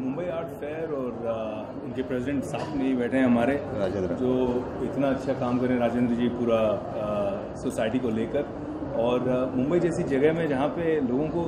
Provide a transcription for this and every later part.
Mumbai art fair और उनके president साथ में ही बैठे हैं हमारे राजेंद्र, जो इतना अच्छा काम करें, राजेंद्र जी, पूरा सोसाइटी को लेकर। और मुंबई जैसी जगह में जहाँ पे लोगों को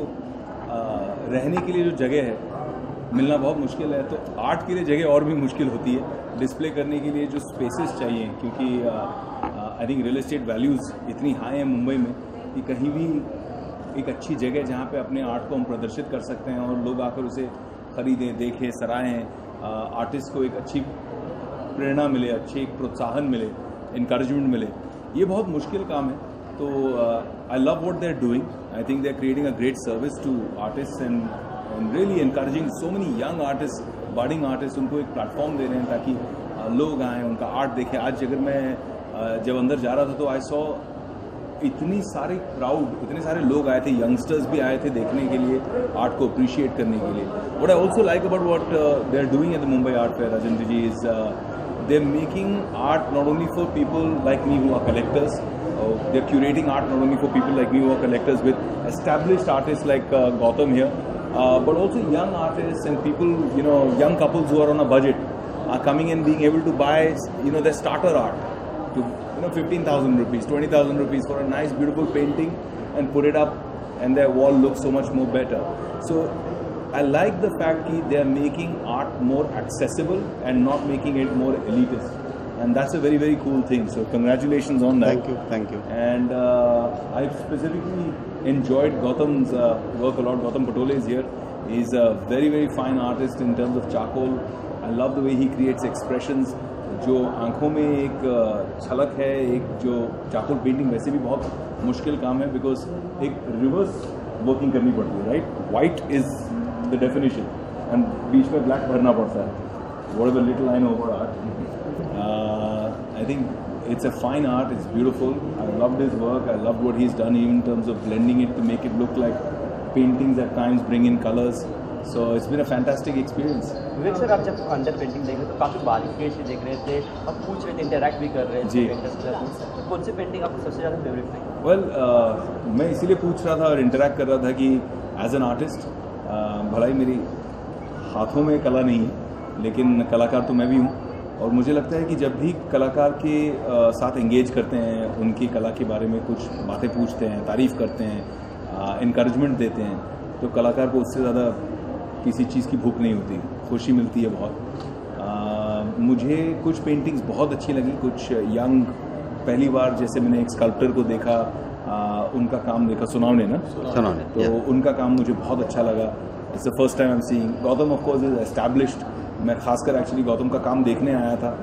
रहने के लिए जो जगह है मिलना बहुत मुश्किल है, तो आर्ट के लिए जगह और भी मुश्किल होती है। डिस्प्ले करने के लिए जो स्पेसेस चाहिए, क्योंकि I think real estate values इतनी हाई हैं मुंबई में कि कहीं भी एक अच्छी जगह जहाँ पे अपने आर्ट को हम प्रदर्शित कर सकते हैं और लोग आकर उसे खरीदें, देखें, सराहें, आर्टिस्ट को एक अच्छी प्रेरणा मिले, अच्छी एक प्रोत्साहन मिले, इनकरेजमेंट मिले, ये बहुत मुश्किल काम है। तो I love what they are doing. I think they are creating a great service to artist and really encouraging so many young artist, budding artist. उनको एक प्लेटफॉर्म दे रहे हैं ताकि लोग आएँ, उनका आर्ट देखें। आज अगर मैं जब अंदर जा रहा था तो आई सॉ इतनी सारी क्राउड, इतने सारे लोग आए थे, यंगस्टर्स भी आए थे देखने के लिए, आर्ट को अप्रिशिएट करने के लिए। What I also like about what they are doing at the Mumbai art fair, Rajendra ji, is they are making art not only for people like me who are collectors, they are curating art not only for people like me who are collectors with established artist like Gautam here, but also young artists and people, you know, young couples who are on a budget are coming and being able to buy, you know, their starter art to 15,000 rupees, 20,000 rupees for a nice beautiful painting and put it up, and their wall looks so much more better. So I like the fact that they are making art more accessible and not making it more elitist, and that's a very, very cool thing. So congratulations on that. Thank you. And I specifically enjoyed Gautam's work a lot. Gautam Patole is here. He's a very, very fine artist in terms of charcoal. I love the way he creates expressions. जो आंखों में एक छलक है, एक जो charcoal painting वैसे भी बहुत मुश्किल काम है, बिकॉज एक रिवर्स वर्किंग करनी पड़ती है, right? White is the definition and बीच में ब्लैक भरना पड़ता है। Whatever little I know about art, I think it's a fine art, it's beautiful. I loved his work, I loved what he's done even in terms of blending it to make it look like paintings at times, bring in colors. So it's been a fantastic experience. Vivek sir, आप जब अंदर painting देख रहे थे तो काफ़ी बारीकी से देख रहे थे और पूछ रहे थे, इंटरैक्ट भी कर रहे थे जी। तो कौन सी पेंटिंग आपको सबसे ज़्यादा फेवरेट लगी? वेल, मैं इसीलिए पूछ रहा था और इंटरैक्ट कर रहा था कि एज एन आर्टिस्ट, भला ही मेरी हाथों में कला नहीं है, लेकिन कलाकार तो मैं भी हूँ। और मुझे लगता है कि जब भी कलाकार के साथ एंगेज करते हैं, उनकी कला के बारे में कुछ बातें पूछते हैं, तारीफ़ करते हैं, इनकरेजमेंट देते हैं, तो कलाकार को उससे ज़्यादा किसी चीज़ की भूख नहीं होती, खुशी मिलती है बहुत। मुझे कुछ पेंटिंग्स बहुत अच्छी लगी, कुछ यंग, पहली बार जैसे मैंने एक स्कल्प्टर को देखा, उनका काम देखा, सुनावने ना, तो उनका काम मुझे बहुत अच्छा लगा। It's the first time I am seeing. Gautam of course is established. मैं खासकर एक्चुअली गौतम का काम देखने आया था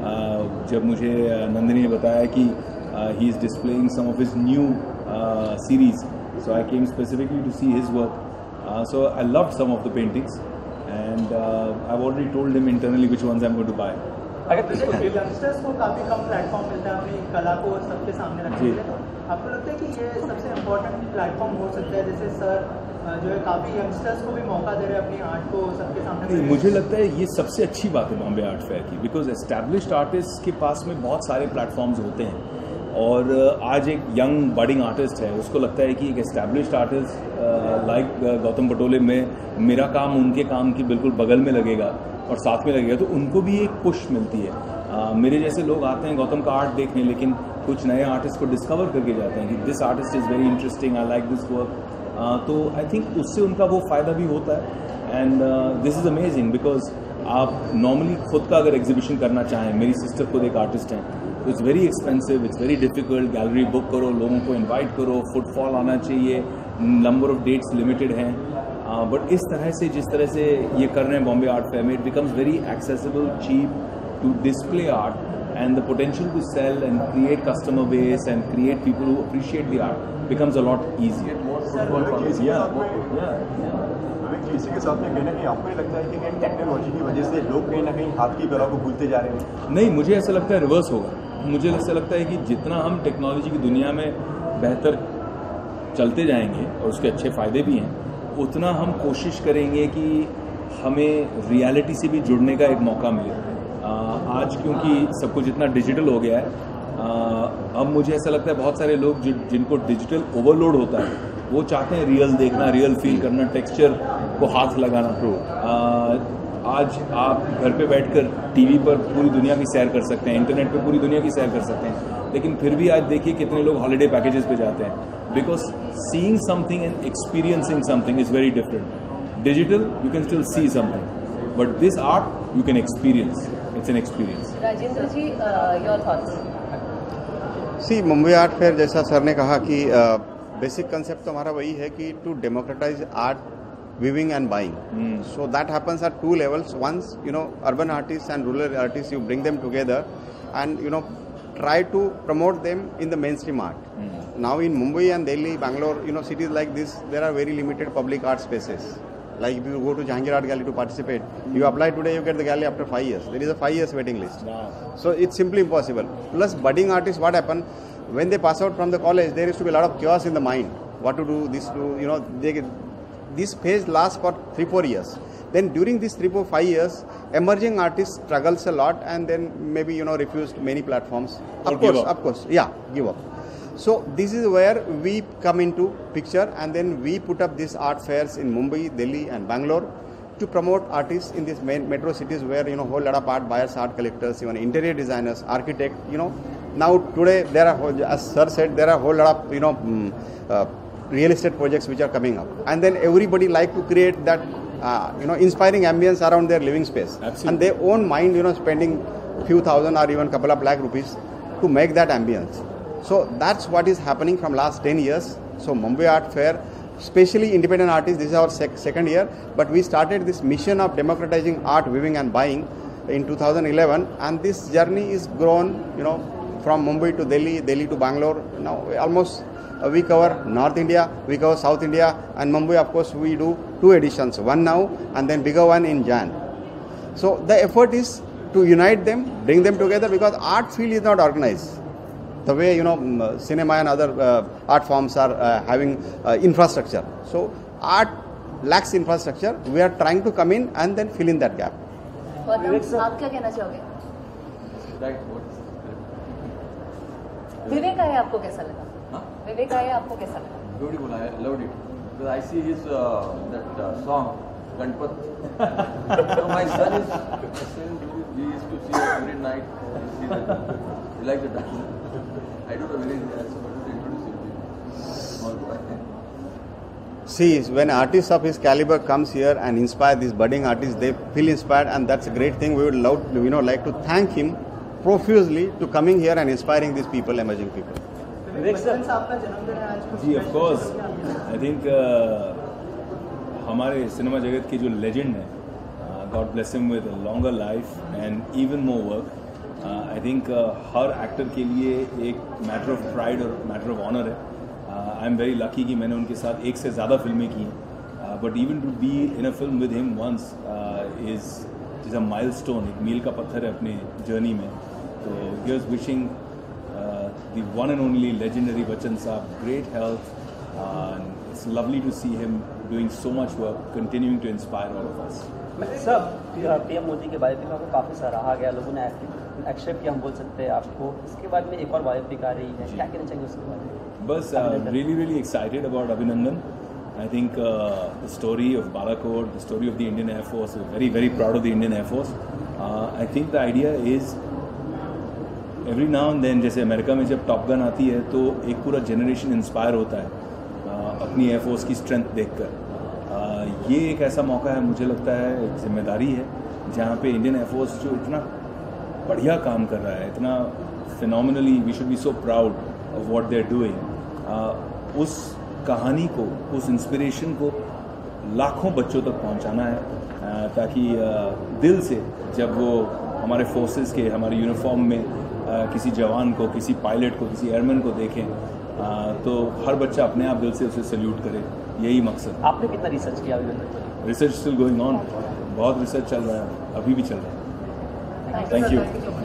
जब मुझे नंदिनी ने बताया कि he is displaying some of his new series, so I came specifically to see his work. So I loved some of the paintings, and I've already told him internally which ones I'm going to buy. अगर youngsters को काफ़ी कम platform मिलता है अपनी कला को सबके सामने रखने के लिए, तो आपको लगता है कि ये सबसे इम्पोर्टेंट प्लेटफॉर्म हो सकता है? जैसे सर जो है काफ़ी यंगस्टर्स को भी मौका दे रहे हैं अपनी आर्ट को सबके सामने। मुझे लगता है ये सबसे अच्छी बात है बॉम्बे आर्ट फेयर की, बिकॉज एस्टैब्लिश्ड आर्टिस्ट के पास में बहुत सारे प्लेटफॉर्म्स होते हैं, और आज एक यंग बडिंग आर्टिस्ट है, उसको लगता है कि एक established artist like Gautam Patole में मेरा काम उनके काम की बिल्कुल बगल में लगेगा और साथ में लगेगा, तो उनको भी एक पुश मिलती है। मेरे जैसे लोग आते हैं गौतम का आर्ट देखने, लेकिन कुछ नए आर्टिस्ट को डिस्कवर करके जाते हैं कि this artist is very interesting, I like this work. तो आई थिंक उससे उनका वो फ़ायदा भी होता है, and this is amazing, because आप नॉर्मली खुद का अगर एग्जीबिशन करना चाहें, मेरी सिस्टर खुद एक आर्टिस्ट हैं, it's very expensive, it's very difficult. Gallery book करो, लोगों को इनवाइट करो, फुटफॉल आना चाहिए, नंबर ऑफ डेट्स लिमिटेड हैं। बट इस तरह से, जिस तरह से ये कर रहे हैं बॉम्बे आर्ट फेयर में, it becomes very accessible, cheap to display art, and the potential to sell and create customer base and create people who appreciate the art becomes a lot easier. इसी के साथ में कहीं ना कहीं आपको ये लगता है कि कहीं टेक्नोलॉजी की वजह से लोग कहीं ना कहीं हाथ की कला को भूलते जा रहे हैं? नहीं, मुझे ऐसा लगता है रिवर्स होगा। मुझे ऐसा लगता है कि जितना हम टेक्नोलॉजी की दुनिया में बेहतर चलते जाएंगे और उसके अच्छे फ़ायदे भी हैं, उतना हम कोशिश करेंगे कि हमें रियलिटी से भी जुड़ने का एक मौका मिले। आज क्योंकि सब कुछ इतना डिजिटल हो गया है, अब मुझे ऐसा लगता है बहुत सारे लोग जिनको डिजिटल ओवरलोड होता है, वो चाहते हैं रियल देखना, रियल फील करना, टेक्सचर को हाथ लगाना। आज आप घर पे बैठकर टीवी पर पूरी दुनिया की सैर कर सकते हैं, इंटरनेट पे पूरी दुनिया की सैर कर सकते हैं, लेकिन फिर भी आज देखिए कितने लोग हॉलिडे पैकेजेस पे जाते हैं, because seeing something and experiencing something is very different. Digital you can still see something, but this art you can experience. It's an experience. Rajendra ji, your thoughts. See Mumbai art fair, जैसा sir ने कहा कि basic concept तो हमारा वही है कि to democratize art weaving and buying. So that happens at two levels. Once, urban artists and rural artists, you bring them together and, try to promote them in the mainstream art. Now in Mumbai and Delhi, Bangalore, cities like this, there are very limited public art spaces. Like if you go to Jahangir Art Gallery to participate, you apply today, you get the gallery after 5 years. There is a 5 years waiting list. Wow. So it's simply impossible. Plus budding artists, what happen, when they pass out from the college, there used to be a lot of chaos in the mind. What to do, this to, this phase lasts for 3-4 years. Then during these 3-4 5 years, emerging artists struggles a lot and then maybe refused many platforms. Of course, give up. So this is where we come into picture, and then we put up these art fairs in Mumbai, Delhi, and Bangalore to promote artists in these main metro cities where whole lot of art buyers, art collectors, even interior designers, architects. Now today there are, as sir said, there are whole lot of real estate projects which are coming up, and then everybody like to create that inspiring ambience around their living space. Absolutely. And their own mind spending few thousand or even couple of lakh rupees to make that ambience. So that's what is happening from last 10 years. So Mumbai Art Fair, especially independent artists, this is our second year, but we started this mission of democratizing art, weaving and buying in 2011, and this journey is grown from Mumbai to Delhi, Delhi to Bangalore. Now almost we cover North India, we cover South India, and Mumbai, of course, we do 2 editions, one now and then bigger one in Jan. So the effort is to unite them, bring them together, because art field is not organized. The way cinema and other art forms are having infrastructure. So art lacks infrastructure. We are trying to come in and then fill in that gap. आप क्या कहना चाहोगे? विवेक आया, आपको कैसा लगा? विवेक आया, आपको कैसा लगा? Beautiful, I loved it. Because I see his that song, Ganpat. So my son he used to see it every night. He likes the dance. I don't know where he is, so I want to introduce him. Small boy. See, when artists of his caliber comes here and inspire these budding artists, they feel inspired, and that's a great thing. We would love, like to thank him profusely to coming here and inspiring these people, emerging people. जी of course. I think हमारे cinema जगत के जो legend हैं, God bless him with longer life and even more work. I think हर actor के लिए एक मैटर ऑफ प्राइड और मैटर ऑफ ऑनर है. आई एम वेरी लकी कि मैंने उनके साथ एक से ज़्यादा फिल्में की हैं, but even to be in a film with him once is a milestone, एक मील का पत्थर है अपने जर्नी में. तो here's wishing the one and only legendary Bachchan Saab great health, and it's lovely to see him doing so much work, continuing to inspire all of us. सब PM Modi के बायोपिक को काफ़ी सराहा गया, लोगों ने एक्सेप्ट किया, हम बोल सकते हैं आपको. इसके बाद में एक और बायोपिक आ रही है, क्या कहना चाहिए उसके बारे में? बस really excited about Abhinandan. I think the story of Balakot, the story of the Indian Air Force, we're very, very proud of the Indian Air Force. I think the idea is every now and then, जैसे America में जब top gun आती है तो एक पूरा generation inspire होता है अपनी एयरफोर्स की स्ट्रेंथ देखकर. ये एक ऐसा मौका है, मुझे लगता है एक जिम्मेदारी है, जहाँ पे इंडियन एयरफोर्स जो इतना बढ़िया काम कर रहा है, इतना phenomenally, we should be so proud of what they are doing. उस कहानी को, उस इंस्पिरेशन को लाखों बच्चों तक पहुँचाना है, ताकि दिल से जब वो हमारे फोर्सेस के, हमारे यूनिफॉर्म में किसी जवान को, किसी पायलट को, किसी एयरमैन को देखें, तो हर बच्चा अपने आप दिल से उसे सल्यूट करे. यही मकसद. आपने कितना रिसर्च किया? रिसर्च स्टिल गोइंग ऑन, बहुत रिसर्च चल रहा है, अभी भी चल रहा है. Thank you.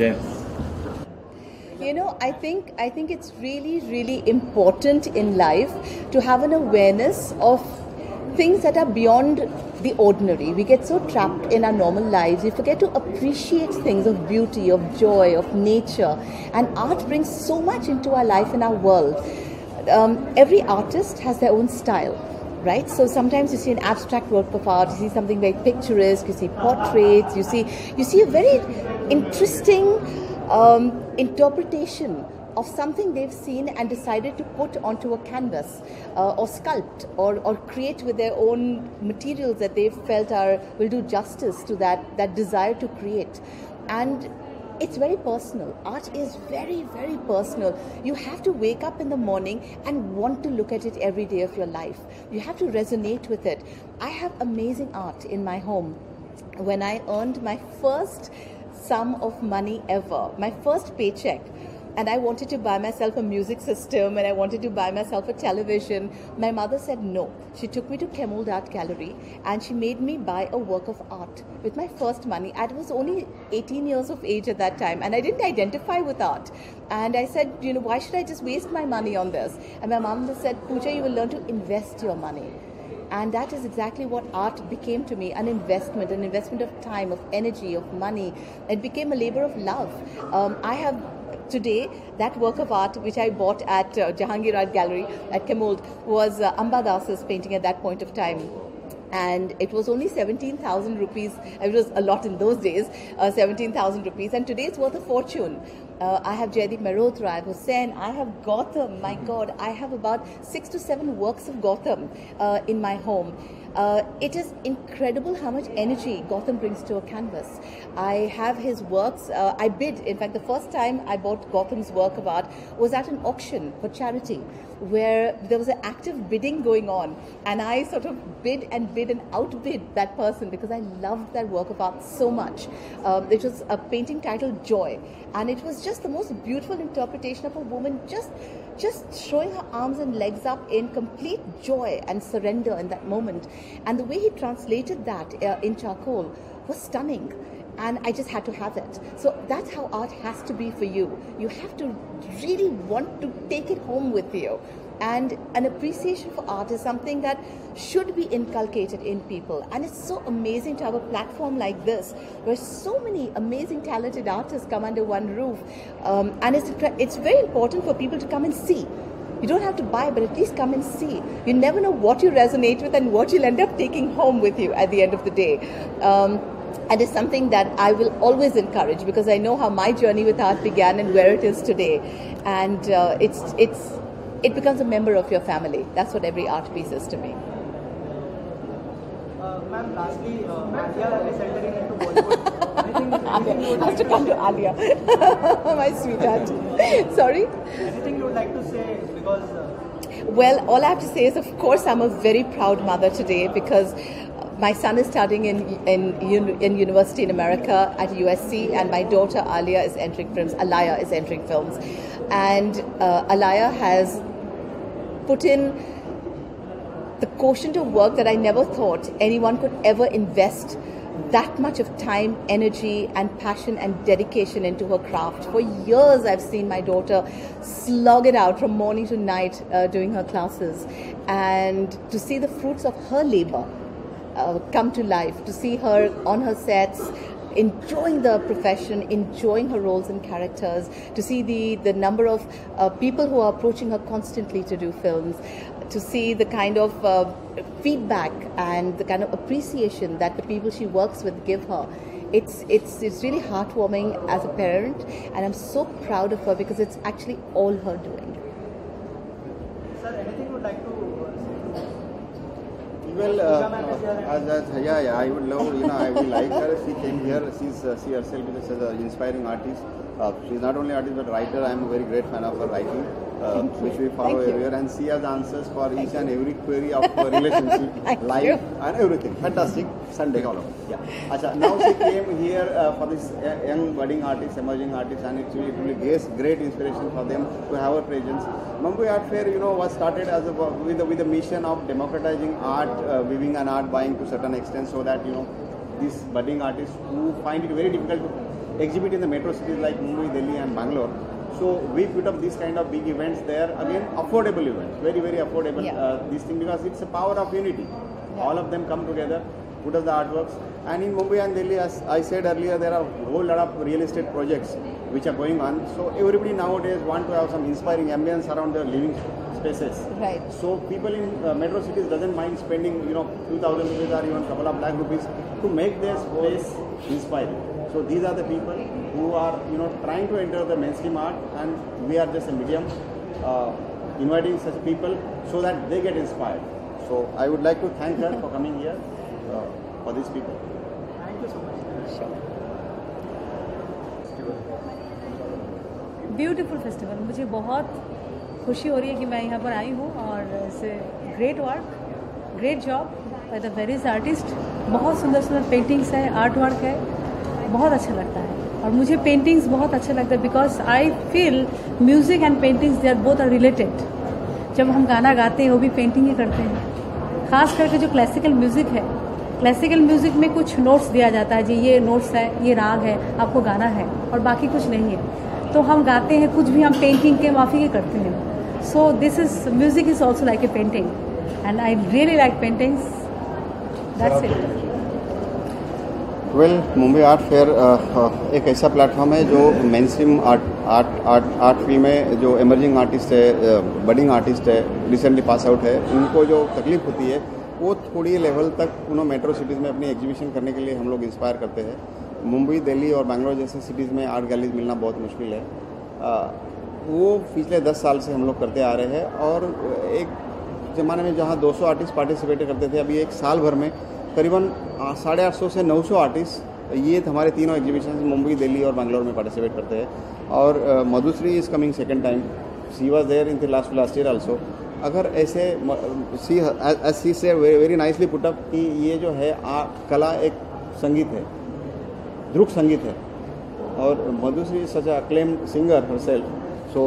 जय. I think it's really important in life to have an awareness of things that are beyond the ordinary. We get so trapped in our normal lives, we forget to appreciate things of beauty, of joy, of nature, and art brings so much into our life and our world. Every artist has their own style. right? So sometimes you see an abstract work of art, you see something very picturesque, you see portraits, you see a very interesting interpretation of something they've seen and decided to put onto a canvas or sculpt or create with their own materials that they've felt will do justice to that desire to create. And it's very personal. Art is very, very personal. You have to wake up in the morning and want to look at it every day of your life. You have to resonate with it. I have amazing art in my home. When I earned my first sum of money ever, my first paycheck, and I wanted to buy myself a music system and I wanted to buy myself a television, my mother said no. She took me to Kemold Art Gallery and she made me buy a work of art with my first money. I was only 18 years of age at that time and I didn't identify with art. And I said, why should I just waste my money on this? And my mom said, Pooja, you will learn to invest your money. And that is exactly what art became to me, an investment of time, of energy, of money. It became a labor of love. I have today, that work of art which I bought at Jahangir Art Gallery at Kemold was Amba Das's painting at that point of time. And it was only 17,000 rupees. It was a lot in those days, 17,000 rupees. And today it's worth a fortune. I have Jaideep Mehrotra, I have Hussain, I have Gautam. My God, I have about 6 to 7 works of Gautam in my home. It is incredible how much energy Gautam brings to a canvas. I have his works. I bid. In fact, the first time I bought Gautam's work of art was at an auction for charity, where there was an active bidding going on, and I sort of bid and outbid that person because I loved that work of art so much. It was a painting titled Joy, and it was just the most beautiful interpretation of a woman just showing her arms and legs up in complete joy and surrender in that moment. And the way he translated that in charcoal was stunning. And I just had to have it. So that's how art has to be for you. You have to really want to take it home with you. And an appreciation for art is something that should be inculcated in people. And it's so amazing to have a platform like this, where so many amazing, talented artists come under one roof. And it's very important for people to come and see. You don't have to buy, but at least come and see. You never know what you resonate with and what you'll end up taking home with you at the end of the day. And it's something that I will always encourage because I know how my journey with art began and where it is today. And it becomes a member of your family. That's what every art piece is to me. Ma'am, lastly, Alia is entering into Bollywood. I have to come to Alia, my sweetheart. Sorry? Anything you would like to say? Because well, all I have to say is, of course, I'm a very proud mother today because my son is studying in university in America at USC, and my daughter Alia is entering films. Alaya is entering films, and Alaya has put in the quotient of work that I never thought anyone could ever invest that much of time, energy and passion and dedication into her craft. For years I've seen my daughter slog it out from morning to night doing her classes, and to see the fruits of her labor come to life, to see her on her sets enjoying the profession, enjoying her roles and characters, to see the number of people who are approaching her constantly to do films, to see the kind of feedback and the kind of appreciation that the people she works with give her. It's really heartwarming as a parent, and I'm so proud of her because it's actually all her doing. Sir, anything you would like to Well, I would love, I would like her. She came here. She herself is an inspiring artist. She's not only artist but writer. I'm a very great fan of her writing, which we follow everywhere. And she has answers for each and every query of relationship, life, and everything. Fantastic. Sunday, all over. Yeah. Achha, now she came here for this young budding artist, emerging artist, and it really gives great inspiration for them to have her presence. Mumbai Art Fair, was started as with a mission of democratizing art, weaving and art buying to a certain extent, so that these budding artists who find it very difficult to exhibit in the metro cities like Mumbai, Delhi, and Bangalore. So we put up these kind of big events there. Again, affordable events, very very affordable. This thing, because it's a power of unity. All of them come together. put up the artworks. And in Mumbai and Delhi, as I said earlier, there are a whole lot of real estate projects which are going on. So everybody nowadays want to have some inspiring ambience around their living spaces. Right. So people in metro cities doesn't mind spending, few thousand rupees or even couple of lakh rupees to make their space inspiring. So these are the people who are, trying to enter the mainstream art, and we are just a medium inviting such people so that they get inspired. So I would like to thank her for coming here for these people. Thank you so much. Beautiful festival, मुझे बहुत खुशी हो रही है कि मैं यहाँ पर आई हूँ और great work, great job by the various artist. बहुत सुंदर सुंदर पेंटिंग्स है, आर्ट वर्क है, बहुत अच्छा लगता है. और मुझे पेंटिंग्स बहुत अच्छा लगता है because I feel music and paintings they are both are related. जब हम गाना गाते हैं वो भी पेंटिंग ही करते हैं. खास करके जो क्लासिकल म्यूज़िक है, क्लासिकल म्यूज़िक में कुछ नोट्स दिया जाता है जी, ये नोट्स है, ये राग है, आपको गाना है, और बाकी कुछ नहीं है. तो हम गाते हैं कुछ भी, हम पेंटिंग के माफी के करते हैं. So this is music is also like a painting and I really like paintings. That's it. Well, Mumbai art fair एक ऐसा प्लेटफॉर्म है जो मेन स्ट्रीम आर्ट फील्ड में जो एमर्जिंग आर्टिस्ट है, बडिंग आर्टिस्ट है, रिसेंटली पास आउट है, उनको जो तकलीफ होती है वो थोड़ी लेवल तक मेट्रो सिटीज़ में अपनी एग्जीबिशन करने के लिए हम लोग इंस्पायर करते हैं. मुंबई, दिल्ली और बैंगलोर जैसे सिटीज़ में आर्ट गैलरीज मिलना बहुत मुश्किल है. वो पिछले 10 साल से हम लोग करते आ रहे हैं, और एक ज़माने में जहाँ 200 आर्टिस्ट पार्टिसिपेट करते थे, अभी एक साल भर में करीबन 850 से 900 आर्टिस्ट ये हमारे तीनों एग्जीबिशन मुंबई, दिल्ली और बैंगलोर में पार्टिसिपेट करते हैं. और Madhushree is coming second time. She was there in the last year also. अगर ऐसे सी से वेरी नाइसली पुट अप कि ये जो है कला एक संगीत है, ध्रुक संगीत है, और Madhushree such a acclaimed singer herself. So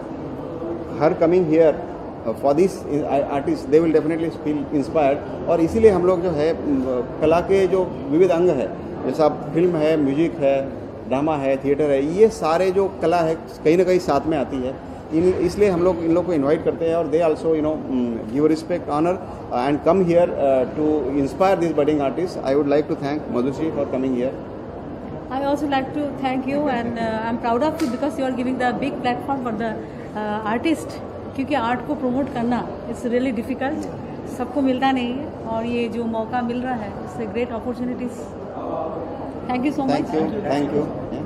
her coming here for these artists, they will definitely feel inspired. और इसीलिए हम लोग जो है कला के जो विविध अंग है, जैसा फिल्म है, म्यूजिक है, ड्रामा है, थिएटर है, ये सारे जो कला है कहीं ना कहीं साथ में आती है. इसलिए हम लोग इन लोग को इनवाइट करते हैं, और they also give respect, honour and come here to inspire this budding artist. I would like to thank Madhushree for coming here. I also like to thank you and I'm proud of you because you are giving the big platform for the artist. क्योंकि art को promote करना it's really difficult, सबको मिलता नहीं है, और ये जो मौका मिल रहा है it's a great opportunities. Thank you so much. Thank you.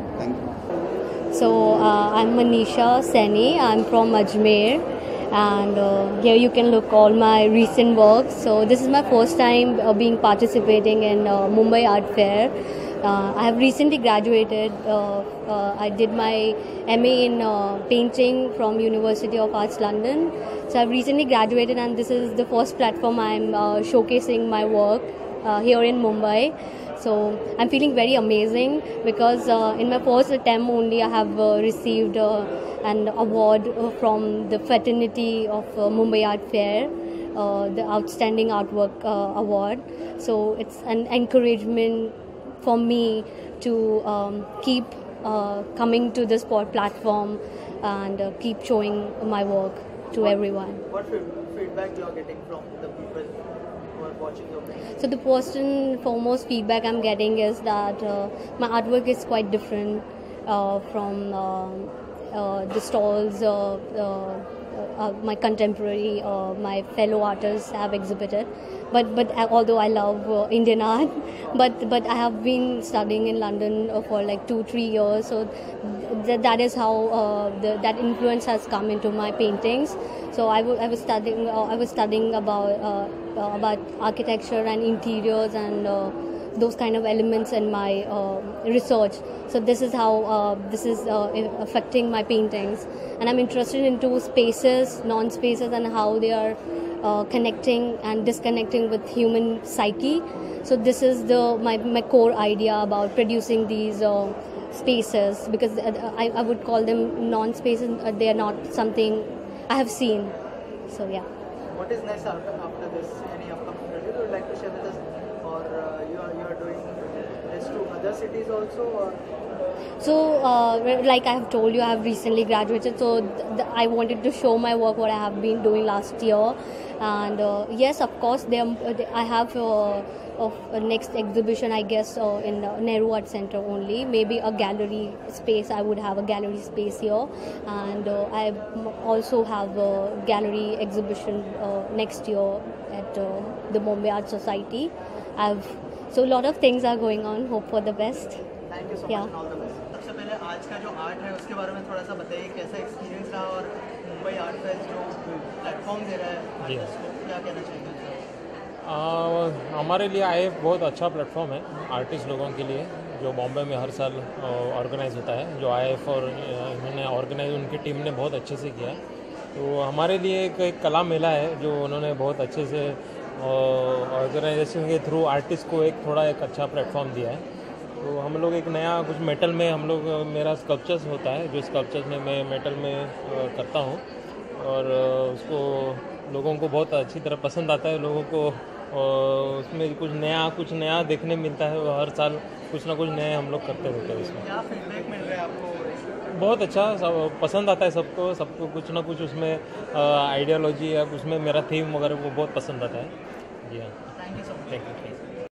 So I'm Manisha Seni. I'm from Ajmer, and here you can look all my recent work. So this is my first time being participating in Mumbai Art Fair. I have recently graduated. I did my MA in painting from University of Arts London. So I've recently graduated, and this is the first platform I'm showcasing my work here in Mumbai. So I'm feeling very amazing because in my first attempt only I have received an award from the fraternity of Mumbai Art Fair, the Outstanding Artwork Award. So it's an encouragement for me to keep coming to this platform and keep showing my work to everyone. What feedback you are getting from the people who are watching your painting? So the first and foremost feedback I'm getting is that my artwork is quite different from the stalls my contemporary, my fellow artists have exhibited. But although I love Indian art, but I have been studying in London for like 2-3 years, so that is how that influence has come into my paintings. So I was studying about architecture and interiors and those kind of elements in my research. So this is how this is affecting my paintings, and I'm interested into spaces, non-spaces, and how they are connecting and disconnecting with human psyche. So this is my core idea about producing these spaces, because I would call them non-spaces. They are not something I have seen. So yeah. What is next after this? Any upcoming project you would like to share with us, or you are doing this to other cities also? Or? So, like I have told you, I have recently graduated, so I wanted to show my work, what I have been doing last year. And yes, of course, I have next exhibition, I guess, in Nehru Art Center only. Maybe a gallery space. I would have a gallery space here, and I also have a gallery exhibition next year at the Mumbai Art Society. So a lot of things are going on. Hope for the best. Thank you so much and all the best. सबसे पहले आज का जो art है उसके बारे में थोड़ा सा बताइए, कैसा एक्सपीरियंस रहा और मुंबई आर्ट फेस्ट जो प्लेटफॉर्म दे रहा है आर्टिस्ट को, क्या कहना चाहिए? हमारे लिए आए बहुत अच्छा प्लेटफॉर्म है आर्टिस्ट लोगों के लिए, जो बॉम्बे में हर साल ऑर्गेनाइज होता है, जो IF और इन्होंने ऑर्गेनाइज उनकी टीम ने बहुत अच्छे से किया है। तो हमारे लिए एक कला मेला है जो उन्होंने बहुत अच्छे से ऑर्गेनाइजेशन के थ्रू आर्टिस्ट को एक अच्छा प्लेटफॉर्म दिया है। तो हम लोग एक नया कुछ मेटल में हम लोग, मेरा स्कल्पचर्स होता है, जो स्कल्पचर्स में मैं मेटल में करता हूँ और उसको लोगों को बहुत अच्छी तरह पसंद आता है। लोगों को उसमें कुछ नया देखने मिलता है। हर साल कुछ ना कुछ नए हम लोग करते रहते हैं। इसमें क्या फीडबैक मिल रहा है आपको? बहुत अच्छा, सब पसंद आता है सबको कुछ ना कुछ उसमें आइडियोलॉजी या उसमें मेरा थीम वगैरह वो बहुत पसंद आता है। जी हाँ, thank you so much. Thank you.